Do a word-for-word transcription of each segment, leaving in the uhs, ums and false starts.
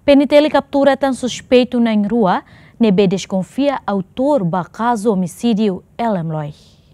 P N T L captura tan suspeito na rua, nebe desconfia autor do caso homicídio Ellen Loy.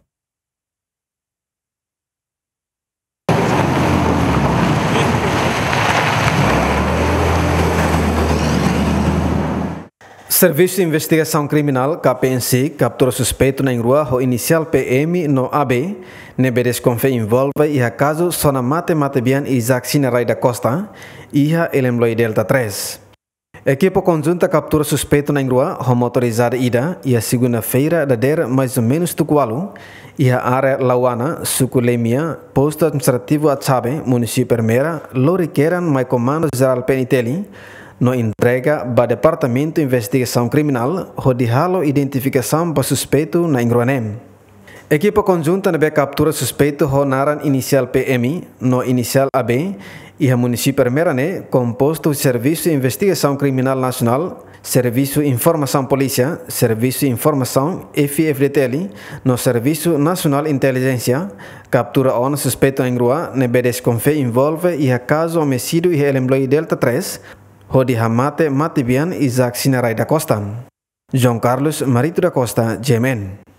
Serviço de Investigação Criminal, K P N C, captura suspeito na rua o inicial P M no A B, nebe desconfia envolve e a caso sona mate mate bian Isaac Sinarai da Costa e a Ellen Loy Delta três. Equipe conjunta captura suspeito na rua, o motorizada ida e a segunda-feira da der mais ou menos tucualo e a área Lauana, Suculemia, posto administrativo Atsabe, município Permeira, lo requeram mais comando geral P N T L no entrega para Departamento de Investigação Criminal, onde halo identificação para suspeito na Ingruanem. Equipe conjunta nebe captura suspeito ho naran inicial P M, no inicial A B, e a município Permerane, composto de Serviço de Investigação Criminal Nacional, Serviço de Informação Polícia, Serviço de Informação F F D T L, no Serviço Nacional de Inteligência, captura on suspeito em Grua, nebe desconfia envolve e a caso homicídio e Ellen Loy Delta três, onde hamate mate bian Isaac Sinarai da Costa. João Carlos Marito da Costa, G M N.